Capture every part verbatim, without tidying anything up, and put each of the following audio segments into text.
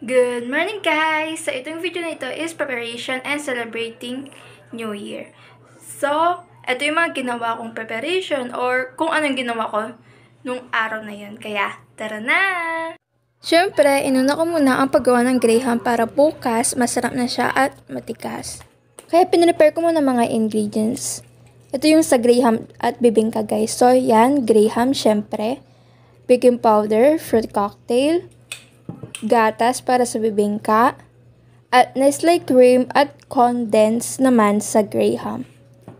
Good morning guys! So itong video na ito is preparation and celebrating New Year. So, ito yung mga ginawa kong preparation or kung anong ginawa ko nung araw na yun. Kaya, tara na! Siyempre, inuna ko muna ang paggawa ng graham para bukas masarap na siya at matikas. Kaya pinrepare ko muna mga ingredients. Ito yung sa graham at bibingka guys. So, yan, graham syempre, baking powder, fruit cocktail, gatas para sa bibingka, at Nestle cream at condensed naman sa graham.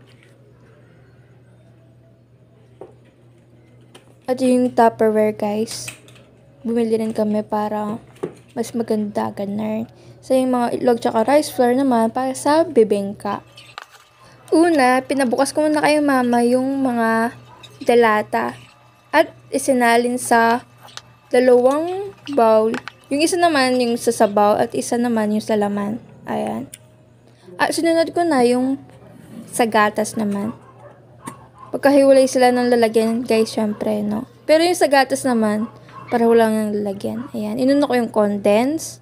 At yung Tupperware guys, bumili rin kami para mas maganda ganun. So yung mga itlog tsaka rice flour naman para sa bibingka. Una, pinabukas ko muna kay mama yung mga delata at isinalin sa dalawang bowl. Yung isa naman yung sa sabaw at isa naman yung sa laman. Ayan. At sinunod ko na yung sa gatas naman. Pagkahiwalay sila ng lalagyan, guys, syempre, no? Pero yung sa gatas naman, para wala ng lalagyan. Ayan. Inuna ko yung condense.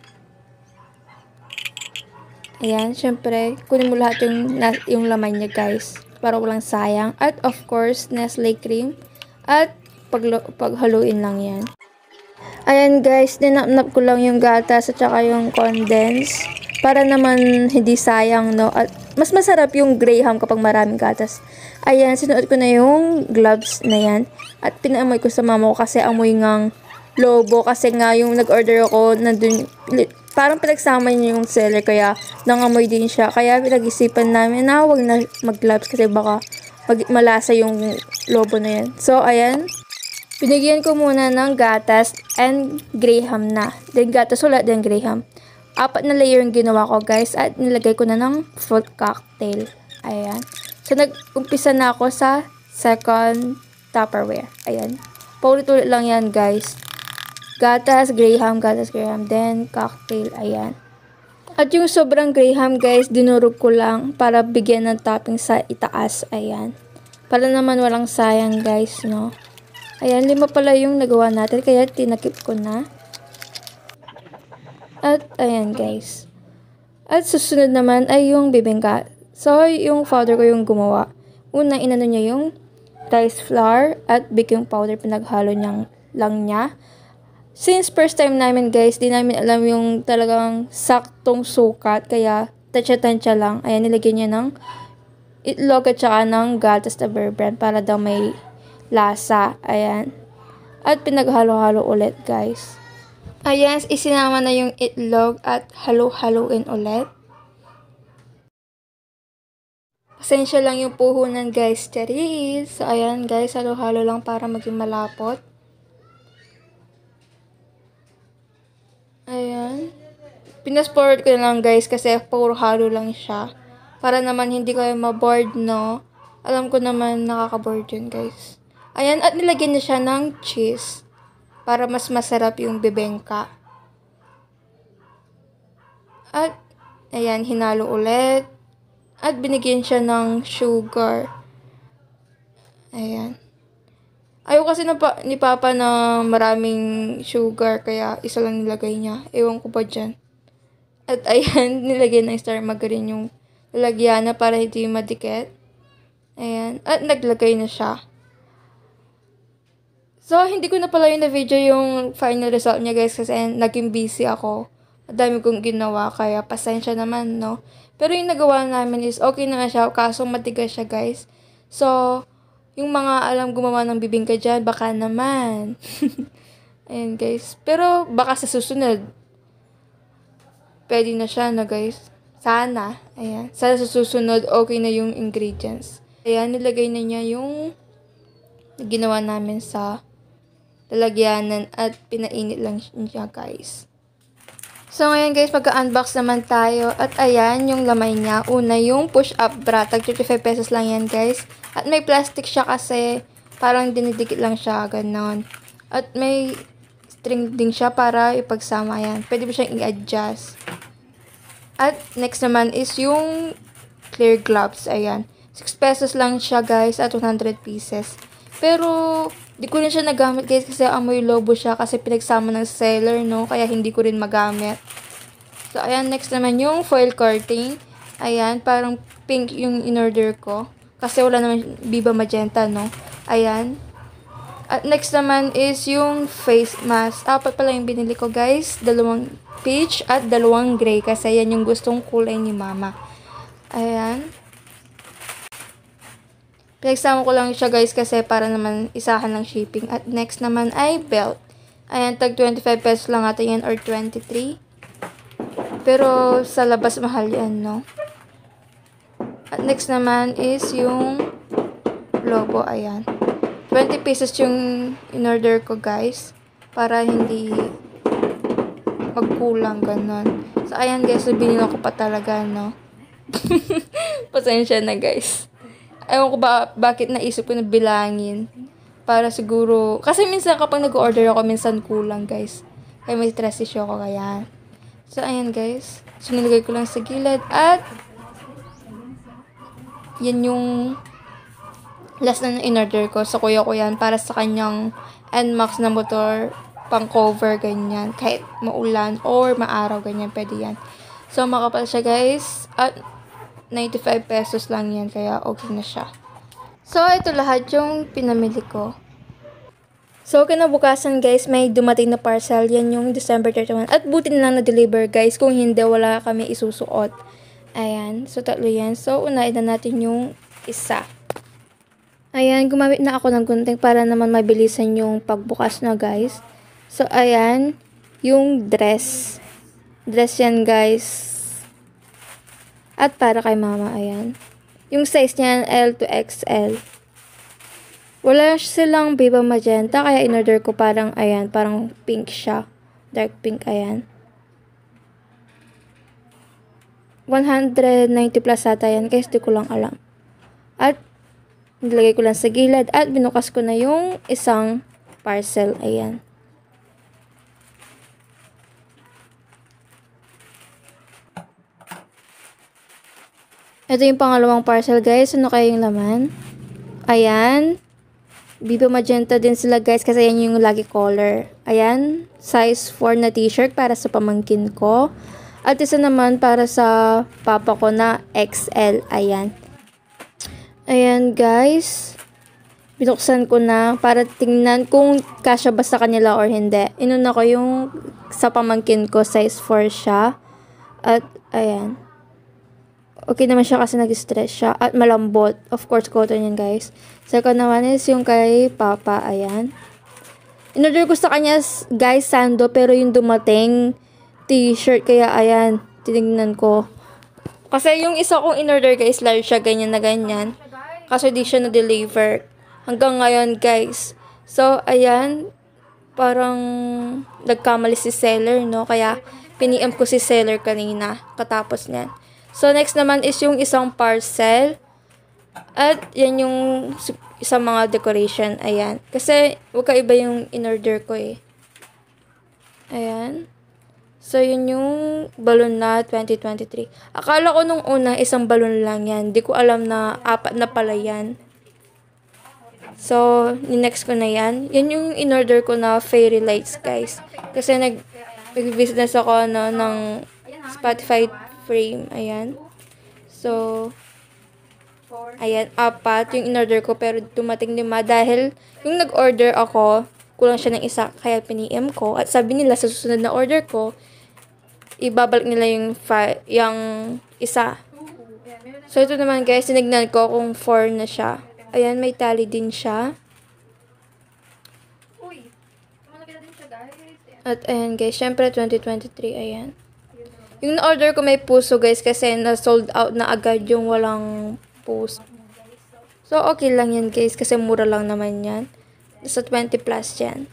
Ayan, syempre, kunin mo lahat yung, yung laman niya, guys. Para walang sayang. At, of course, Nestle cream. At, pag, paghaluin lang yan. Ayan guys, dinapnap ko lang yung gatas at saka yung condense para naman hindi sayang, no? At mas masarap yung graham kapag maraming gatas. Ayan, sinuot ko na yung gloves na yan at pinaamoy ko sa mama ko kasi amoy ngang lobo kasi nga yung nag-order ako nandun, parang pinagsama niya yung seller kaya nangamoy din siya. Kaya pinag-isipan namin na huwag na mag-gloves kasi baka mag malasa yung lobo na yan. So, ayan. Binigyan ko muna ng gatas and graham na. Then gatas ulit, then graham. Apat na layer yung ginawa ko guys at nilagay ko na ng fruit cocktail. Ayan. So nag-umpisa na ako sa second Tupperware. Ayan. Paulit-ulit lang yan guys. Gatas, graham, gatas, graham. Then cocktail. Ayan. At yung sobrang graham guys, dinurog ko lang para bigyan ng topping sa itaas. Ayan. Para naman walang sayang guys, no? Ayan, lima pala yung nagawa natin, kaya tinakip ko na. At, ayan guys. At susunod naman ay yung bibingka. So, yung powder ko yung gumawa. Una, inano niya yung rice flour at baking powder, pinaghalo niyang lang niya. Since first time namin guys, di namin alam yung talagang saktong sukat, kaya tansya-tansya lang. Ayan, nilagyan niya ng itlog at saka ng gatas na bear brand para daw may lasa. Ayan. At pinaghalo-halo ulit, guys. Ayan, isinama na yung itlog at halo-haloin ulit. Pasensya lang yung puhunan, guys. Charis. So, ayan, guys. Halo-halo lang para maging malapot. Ayan. Pinas-forward ko na lang, guys, kasi puro halo lang siya. Para naman hindi kayo maboard, no? Alam ko naman nakaka-board yun, guys. Ayan, at nilagyan na siya ng cheese para mas masarap yung bibingka. At, ayan, hinalo ulit. At binigyan siya ng sugar. Ayan. Ayaw kasi na pa, ni Papa na maraming sugar, kaya isa lang nilagay niya. Ewan ko pa dyan. At ayan, nilagyan ng star margarine yung lalagyan na para hindi madikit. Ayan, at naglagay na siya. So, hindi ko na pala yung na-video yung final result niya guys kasi naging busy ako. Madami kong ginawa kaya pasensya naman, no? Pero yung nagawa namin is okay na siya kaso matigas siya guys. So, yung mga alam gumawa ng bibingka dyan, baka naman. Ayan guys. Pero baka sa susunod, pwede na siya na guys. Sana. Ayan. Sana sa susunod, okay na yung ingredients. Ayan, nilagay na niya yung ginawa namin sa lalagyanan at pinainit lang siya guys. So ngayon guys, magka-unbox naman tayo at ayan yung lamay niya. Una yung push-up bra, tag thirty-five pesos lang yan guys. At may plastic siya kasi parang dinidikit lang siya, ganon. At may string din siya para ipagsama yan. Pwede mo siyang i-adjust. At next naman is yung clear gloves, ayan. six pesos lang siya guys at one hundred pieces. Pero Di ko rin siya nagamit guys kasi amoy lobo siya kasi pinagsama ng seller, no? Kaya hindi ko rin magamit. So, ayan. Next naman yung foil curtain. Ayan. Parang pink yung in-order ko. Kasi wala naman Viva Magenta, no? Ayan. At next naman is yung face mask. Apat pala yung binili ko guys. Dalawang peach at dalawang gray. Kasi yan yung gustong kulay ni mama. Ayan. Pinagsama ko lang siya guys kasi para naman isahan ng shipping. At next naman ay belt. Ayan, tag twenty-five pesos lang ata yan or twenty-three. Pero sa labas mahal yan, no? At next naman is yung logo. Ayan. twenty pesos yung in-order ko guys. Para hindi magkulang ganon. So ayan guys, so binili ko pa talaga, no? Pasensya na guys. Ewan ko ba, bakit naisip ko na bilangin. Para siguro, kasi minsan kapag nag-order ako, minsan kulang guys. Kaya may stress issue ako kaya. So, ayan guys. So, nilagay ko lang sa gilid. At, yan yung last na in-order ko sa kuya ko yan. Para sa kanyang N MAX na motor, pang cover, ganyan. Kahit maulan or maaraw, ganyan. Pwede yan. So, makapal siya guys. At, ninety-five pesos lang yan, kaya okay na siya. So, ito lahat yung pinamili ko. So, kinabukasan guys, may dumating na parcel. Yan yung December thirty-one. At buti na lang na-deliver guys. Kung hindi, wala kami isusuot. Ayan. So, tatlo yan. So, unahin na natin yung isa. Ayan, gumamit na ako ng gunting para naman mabilisan yung pagbukas na guys. So, ayan. Yung dress. Dress yan guys. At para kay mama, ayan. Yung size niya, L to X L. Wala silang Viva Magenta, kaya in-order ko parang, ayan, parang pink siya. Dark pink, ayan. one ninety plus ata yan, guys, di ko lang alam. At, nilagay ko lang sa gilid, at binukas ko na yung isang parcel, ayan. Ito yung pangalawang parcel guys. Ano kaya yung laman? Ayan. Viva Magenta din sila guys kasi yan yung lagi color. Ayan. Size four na t-shirt para sa pamangkin ko. At isa naman para sa papa ko na X L. Ayan. Ayan guys. Binuksan ko na para tingnan kung kasya ba sa kanila or hindi. Inuna ko yung sa pamangkin ko. Size four siya. At ayan. Okay naman siya kasi nag-stress siya. At malambot. Of course, cotton yan, guys. Second naman is yung kay Papa. Ayan. In-order ko sa kanya, guys, sando. Pero yung dumating t-shirt. Kaya, ayan. Tinignan ko. Kasi yung isa kong in-order, guys, large siya. Ganyan na ganyan. Kasi di siya na-deliver. Hanggang ngayon, guys. So, ayan. Parang nagkamali si seller, no? Kaya, pini-M ko si seller kanina. Katapos niyan. So, next naman is yung isang parcel. At, yan yung isang mga decoration. Ayan. Kasi, huwag iba yung in-order ko eh. Ayan. So, yun yung balon na twenty twenty-three. Akala ko nung una, isang balon lang yan. Di ko alam na apat na pala yan. So, next ko na yan. Yan yung in-order ko na fairy lights, guys. Kasi, nag-business ako no, ng Spotify frame. Ayan. So, ayan, apat yung in-order ko. Pero dumating lima dahil yung nag-order ako, kulang siya ng isa. Kaya pini-M ko. At sabi nila sa susunod na order ko, ibabalik nila yung, yung isa. So, ito naman guys, tinignan ko kung four na siya. Ayan, may tali din siya. At ayan guys, syempre twenty twenty-three, ayan. Yung na-order ko may puso guys kasi na-sold out na agad yung walang puso. So, okay lang yan guys kasi mura lang naman yan. Sa twenty plus yan.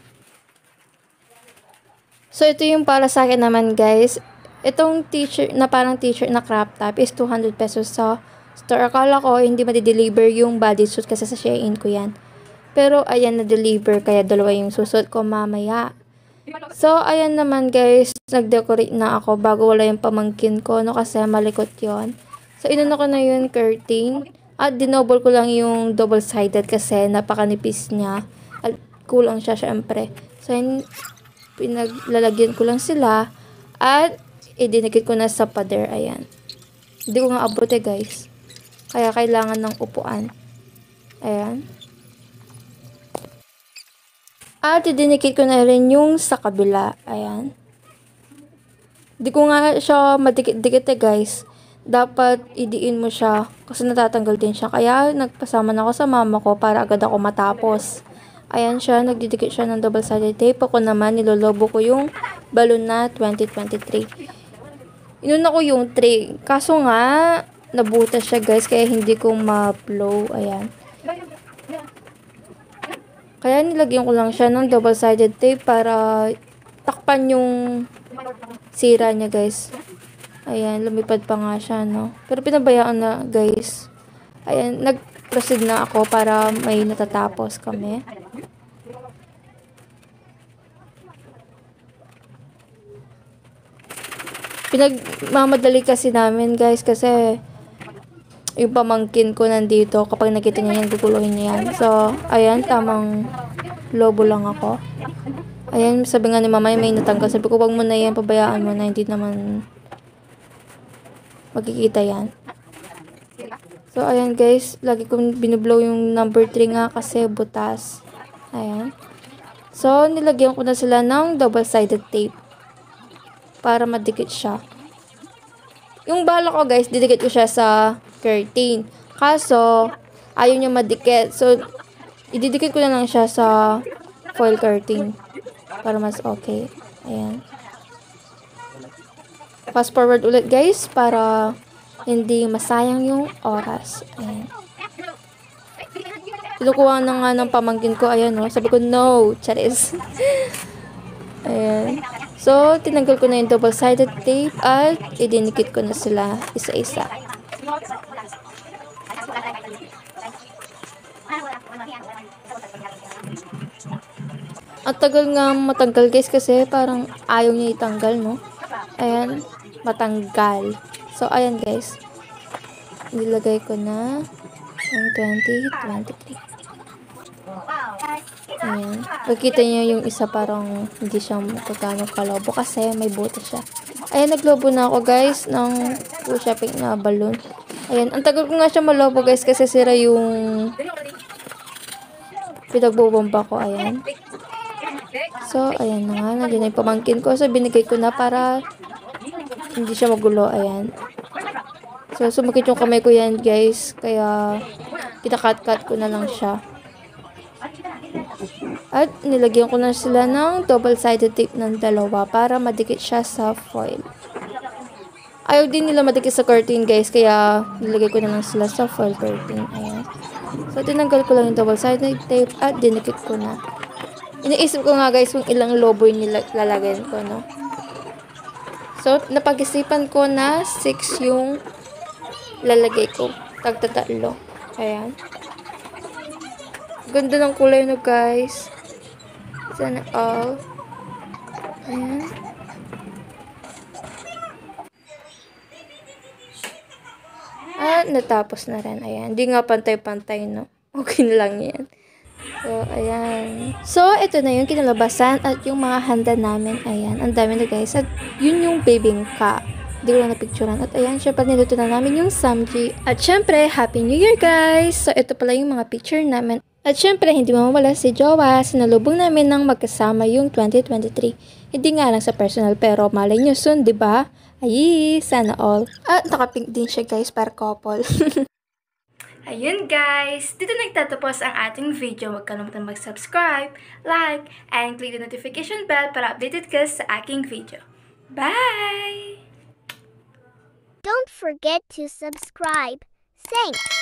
So, ito yung para sa akin naman guys. Itong t-shirt na parang t-shirt na crop top is two hundred pesos sa store. Akala ko hindi ma-deliver yung bodysuit kasi sa Shein ko yan. Pero, ayan na-deliver kaya dalawa yung susot ko mamaya. So, ayan naman guys, nag-decorate na ako bago wala yung pamangkin ko, no, kasi malikot yon. So, inuna ko na yung curtain. At dinouble ko lang yung double-sided kasi napakanipis niya. At kulang siya syempre. So, yun, pinaglalagyan ko lang sila at idinikit ko na sa pader. Ayan. Hindi ko nga abot eh, guys. Kaya kailangan ng upuan. Ayan. At idinikit ko na rin yung sa kabila. Ayan. Hindi ko nga siya madikit-dikit eh, guys. Dapat idiin mo siya kasi natatanggal din siya. Kaya nagpasama na ako sa mama ko para agad ako matapos. Ayan siya, nagdidikit siya ng double-sided tape. Ako naman, nilolobo ko yung balloon na twenty twenty-three. Inuna ko yung tray. Kaso nga, nabutas siya, guys, kaya hindi ko ma-blow. Ayan. Kaya nilagyan ko lang siya ng double-sided tape para takpan yung sira niya, guys. Ayan, lumipad pa nga siya, no? Pero pinabayaan na, guys. Ayan, nag-proceed na ako para may natatapos kami. Pinagmamadali kasi namin, guys, kasi yung pamangkin ko nandito. Kapag nakita niya yan, guguluhin niya yan. So, ayan, tamang lobo lang ako. Ayan, sabi nga ni mama, may natanggal. Sabi ko, wag mo na yan, pabayaan mo na, hindi naman magkikita yan. So, ayan guys, lagi kong binublow yung number three nga kasi butas. Ayan. So, nilagyan ko na sila ng double-sided tape para madikit siya. Yung bala ko guys, didikit ko siya sa curtain. Kaso, ayaw niya madikit. So, ididikit ko na lang siya sa foil curtain para mas okay. Ayan. Fast forward ulit guys para hindi masayang yung oras. Ayan. Kinukuha na nga ng pamangkin ko. Ayan o. Oh. Sabi ko, no. Charis. Ayan. So, tinanggal ko na yung double-sided tape at idinikit ko na sila isa-isa. At tagal nga matanggal guys kasi parang ayaw niya itanggal, no? Ayan. Matanggal. So, ayan guys. Nilagay ko na ang twenty twenty-three. Ayan. Pagkita niyo yung isa parang hindi siya magkano kalobo kasi may butas siya. Ayan, naglobo na ako guys ng Pusha Pink na balloon. Ayan. Ang tagal ko nga siya malobo guys kasi sira yung pinagbobomba ko. Ayan. So, ayan na nga. Nandiyan na yung pamangkin ko. So, binigay ko na para hindi siya magulo. Ayan. So, sumakit yung kamay ko yan, guys. Kaya, kita-cut-cut ko na lang siya. At, nilagyan ko na sila ng double-sided tape ng dalawa para madikit siya sa foil. Ayaw din nila madikit sa curtain, guys. Kaya, nilagay ko na lang sila sa foil curtain. Ayan. So, tinanggal ko lang yung double-sided tape at dinikit ko na. Iniisip ko nga, guys, kung ilang lobo yung lalagyan ko, no? So, napag-isipan ko na six yung lalagay ko. Tagtatalo. Ayan. Ganda ng kulay no guys. Sana all. Ayan. At natapos na rin. Ayan. Hindi nga pantay-pantay, no? Okay lang yan. So, ayan. So, ito na yung kinalabasan at yung mga handa namin. Ayan. Ang dami na guys. At yun yung bibingka. Hindi ko lang napicturan. At ayan, syempre niluto na namin yung samji. At syempre, Happy New Year guys! So, ito pala yung mga picture namin. At syempre, hindi mawawala si Jowa. Sinalubong namin ng magkasama yung twenty twenty-three. Hindi nga lang sa personal, pero malay nyo soon, diba? Ay, sana all. At nakapink din siya guys, para couple. Ayun guys, dito nagtatapos ang ating video. Huwag kalimutan mag-subscribe, like, and click the notification bell para updated ka sa aking video. Bye! Don't forget to subscribe. Thanks!